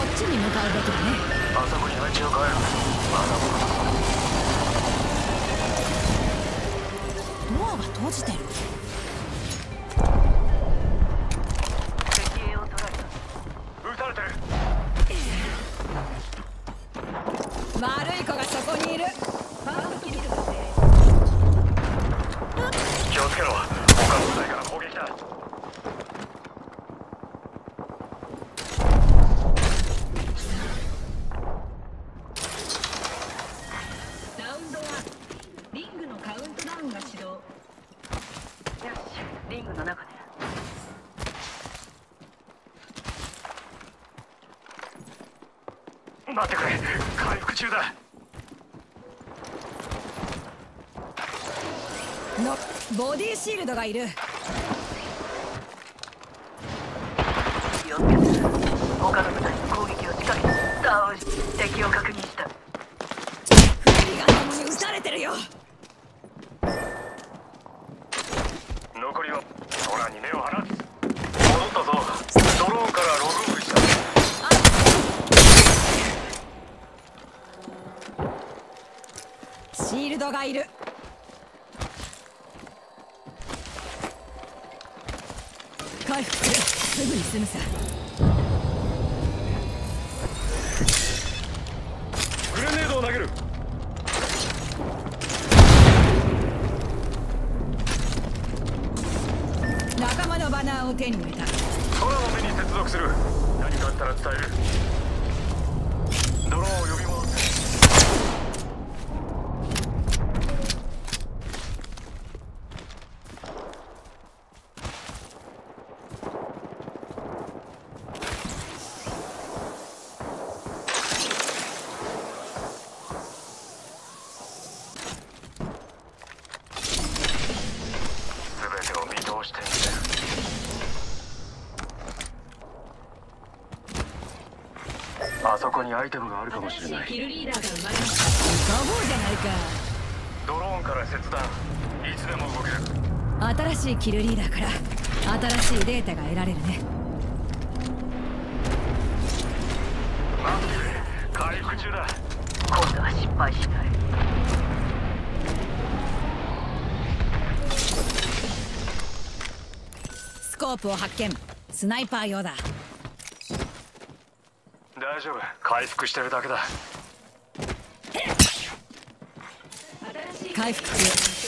ちに向かうべきだね。 あそこに配置を変える。まだドアが閉じてる。 敵を捉えた。撃たれてる。 悪い子がそこにいる。 気をつけろ。他の部隊から攻撃だ。 ラウンドはリングのカウントダウンが始動。よし、リングの中で。 待ってくれ。回復中だ。 のボディシールドがいる。 気をつけて。他の部隊に攻撃を仕掛け倒し敵を確認した。 フーリガンどもに撃たれてるよ。 残りは空に目を放つ。戻ったぞ。ドローンからログオフした。 シールドがいる。回復する。すぐに済むさ。 グレネードを投げる。 仲間のバナーを手に入れた。 空の目に接続する。何かあったら伝える。ドローンを呼び戻す。全てを見通してみてる。あそこにアイテムがあるかもしれない。 キルリーダーが生まれました。ガボーじゃないか。 ドローンから切断。いつでも動ける。 新しいキルリーダーから新しいデータが得られるね。 待ってくれ。回復中だ。 今度は失敗しない。 スコープを発見。スナイパー用だ。 大丈夫。回復してるだけだ。 回復中。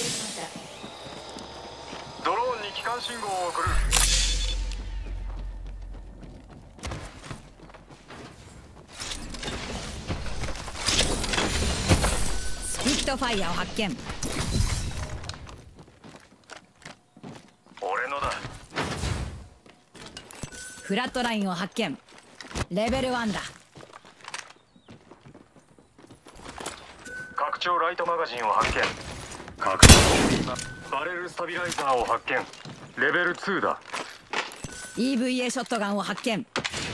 ドローンに帰還信号を送る。 スピットファイヤーを発見。 俺のだ。 フラットラインを発見。レベル1だ。 拡張ライトマガジンを発見。拡張バレルスタビライザーを発見。レベル2だ。 EVA ショットガンを発見。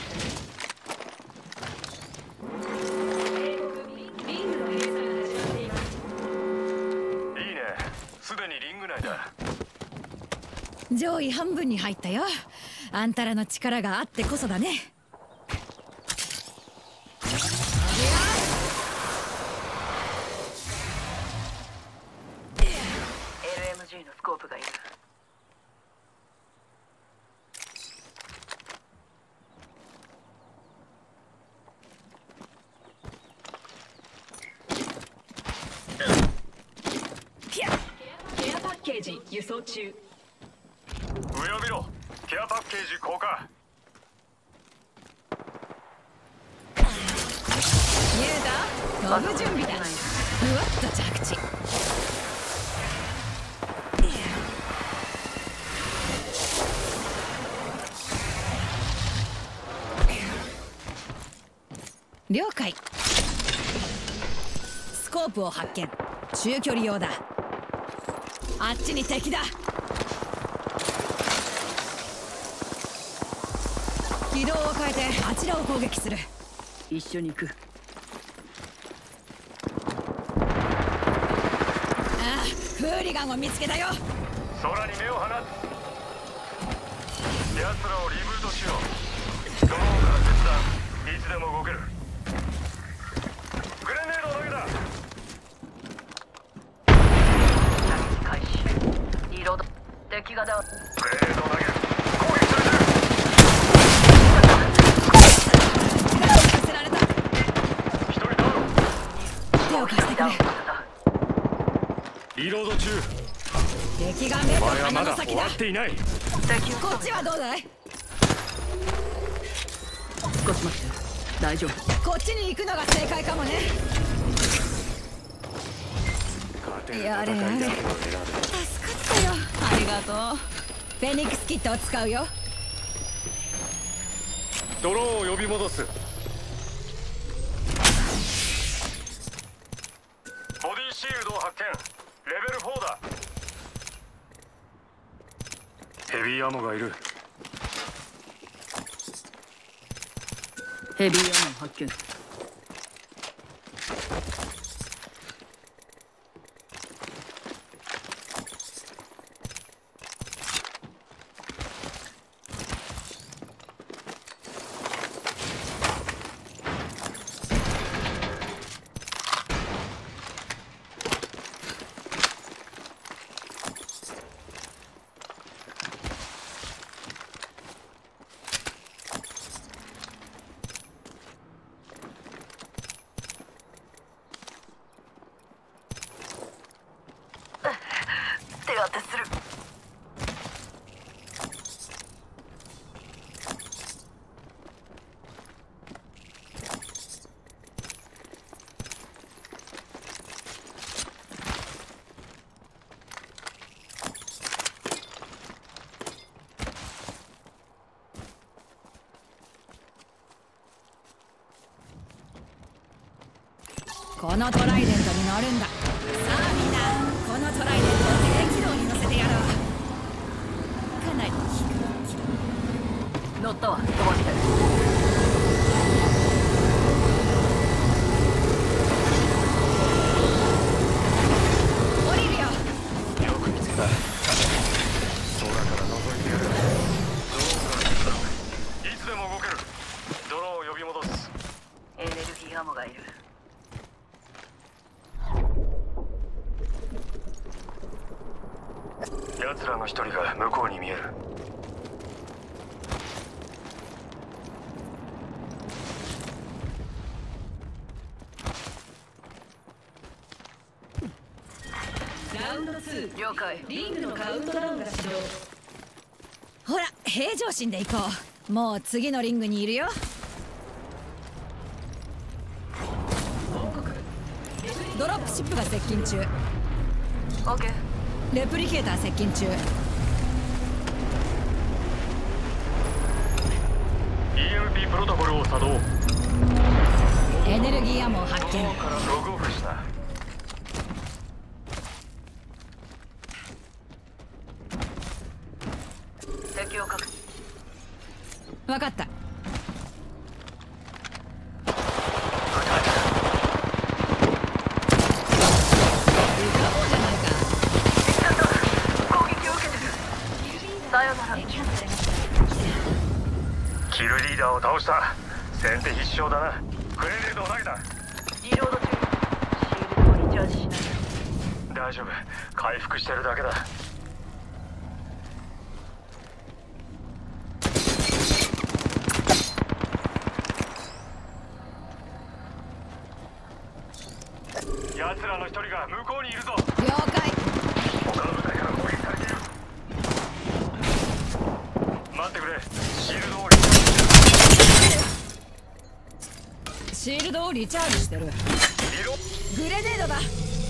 いいね。すでにリング内だ。 上位半分に入ったよ。あんたらの力があってこそだね。 LMG のスコープがいる。 ケアパッケージ輸送中。 上を見ろ。ケアパッケージ降下。 見えた？飛ぶ準備だ。ふわっと着地。了解。スコープを発見。中距離用だ。あっちに敵だ。軌道を変えてあちらを攻撃する。 一緒に行く。 ああ、フーリガンを見つけたよ。 空に目を放つ。奴らをリブートしよう。ドローンから切断。いつでも動けダウン。 グレネードを投げる。攻撃されてる。 させられた。 一人ダウン。 手を貸してくれ。 リロード中。 敵が目とお前はま鼻の先だだ終わ。っていない。 敵をこっちはどうだい？ 少し待って。大丈夫。 こっちに行くのが正解かもね。やれやれ。助かったよ。ありがとう。フェニックスキットを使うよ。 ドローンを呼び戻す。ボディシールドを発見。レベル4だ。ヘビーアモがいる。 ヘビーアモン発見。手当てする。 このトライデントに乗るんだ。さあみんな、このトライデントを低軌道に乗せてやろう。かなり低い。 乗ったわ。飛ばして。 降りるよ。 よく見つけた。空から覗いてやる。ドローンから来た。いつでも動ける。ドローンを呼び戻す。 エネルギーアモがいる。 奴らの一人が向こうに見える。 ラウンド2。 了解。 リングのカウントダウンが始動。ほら、平常心で行こう。もう次のリングにいるよ。ドロップシップが接近中。 オッケー。 レプリケーター接近中。 EMP プロトコルを作動。 エネルギーアモを発見。 ドローンからログオフした。 敵を確認。 分かった。 さよなら。 キルリーダーを倒した。先手必勝だな。グレネードを投げた。 リロード中。シールドをリチャージしない。 大丈夫。回復してるだけだ。奴らの一人が向こうにいるぞ。 了解。 他の部隊から攻撃されている。待ってくれ。シールドをリチャージしてる。 シールドをリチャージしてる。 リログレネードだ。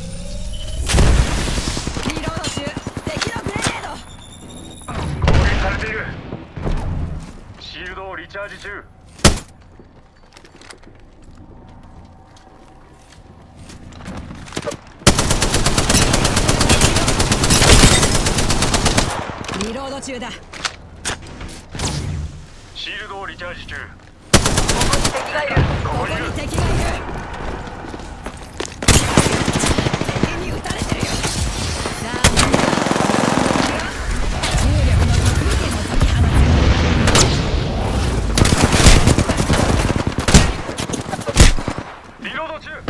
リロード中。敵のグレネード。 攻撃されている。シールドをリチャージ中。 リロード中だ。 シールドをリチャージ中。 敵がいる。 ここに敵がいる。敵に撃たれてるよ。さあみんな、重力の特異点を解き放つ。リロード中。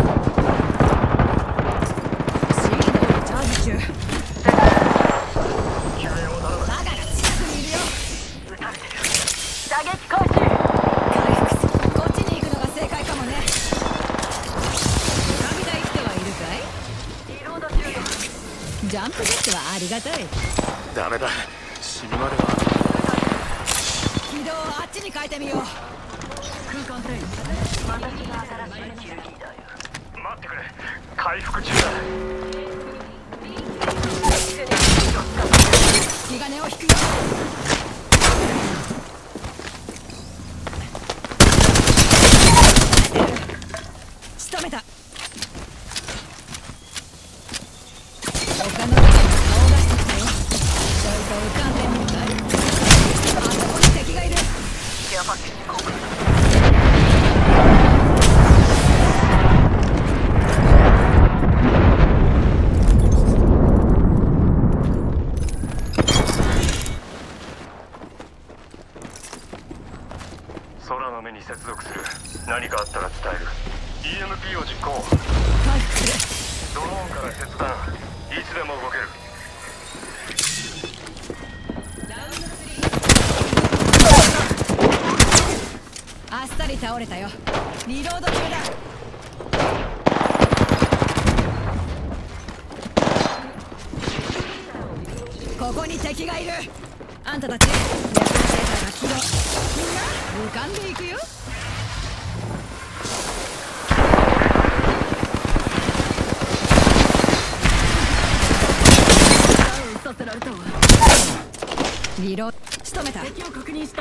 シールドをリチャージ中。 撃開始。 回復する。こっちに行くのが正解かもね。旅立生きてはいるかい？ リロード中よ。 ジャンプジェットはありがたい。 ダメだ、死ぬまでは。 軌道をあっちに変えてみよう。 空間転移。私が新しいキルリーダーよ。 待ってくれ、回復中だ。 引き金を引くよ。仕留めた。他の人が顔を出してきたよ。ちょいと浮かんでみるかい？あそこに敵がいる。 ケアパッケージ交換。 空の目に接続する。何かあったら伝える。 EMP を実行。 回復する。 ドローンから切断。いつでも動ける。 あっさり倒れたよ。リロード中だ。ここに敵がいる。あんたたちレプリケーターが起動。みんな浮かんでいくよ。させられたわ。リロード仕留めた。 敵を確認した。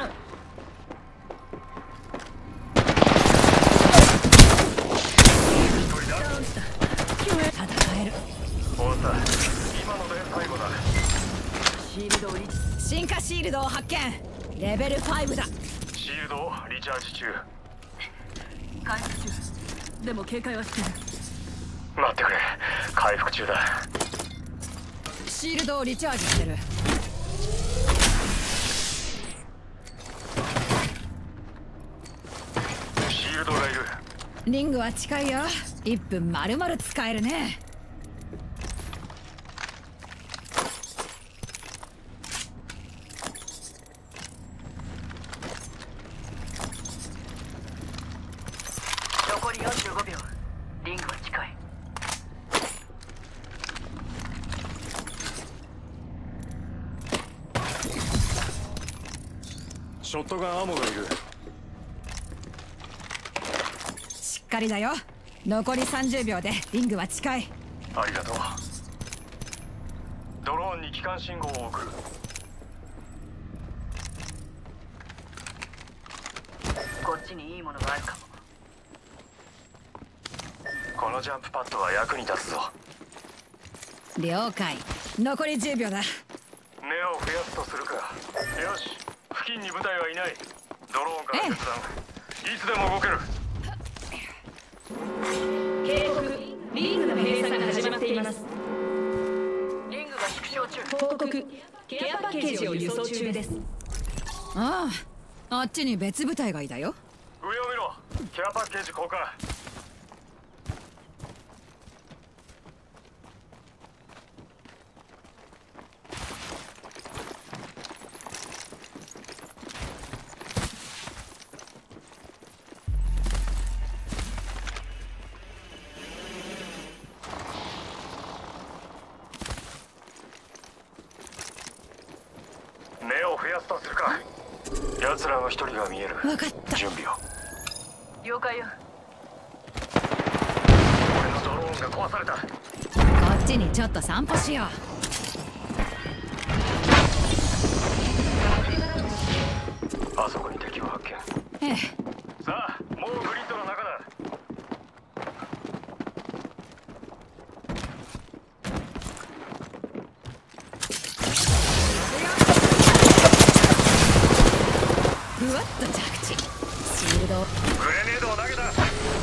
戦える。 おさ、今ので最後だ。 シールドをリ進化シールドを発見。レベル5だ。 シールドをリチャージ中。 回復中。でも警戒はしてる。 待ってくれ、回復中だ。 シールドをリチャージしてる。 シールドがいる。 リングは近いよ。1分丸々使えるね。 残り45秒。リングは近い。 ショットガンアモがいる。 しっかりだよ。残り30秒でリングは近い。 ありがとう。ドローンに帰還信号を送る。 こっちにいいものがあるかも。 このジャンプパッドは役に立つぞ。 了解。残り10秒だ。 目を増やすとするか。よし、付近に部隊はいない。ドローンから切断。いつでも動ける。 警告、リングの閉鎖が始まっています。 リングが縮小中。 報告、ケアパッケージを輸送中です。 ああ、あっちに別部隊がいたよ。 上を見ろ。ケアパッケージ交換。目を増やすとするか。奴らの一人が見える。 わかった。 準備を。 了解よ。 俺のドローンが壊された。 こっちにちょっと散歩しよう。 あそこに敵を発見。 ええ。 さあ、もうグリッドの中だ。 ふわっと着地。シールド。 グレネードを投げた。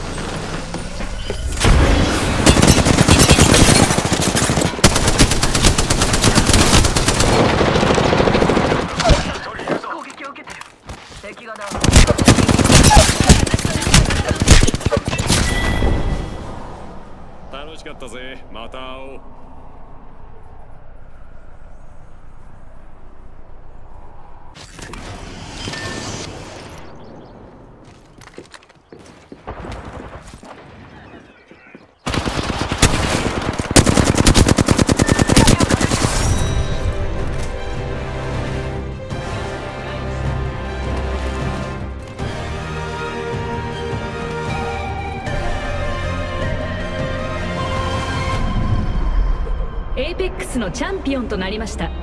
攻撃を受けてる。敵がダウン。 楽しかったぜ。また会おう。 ペックスのチャンピオンとなりました。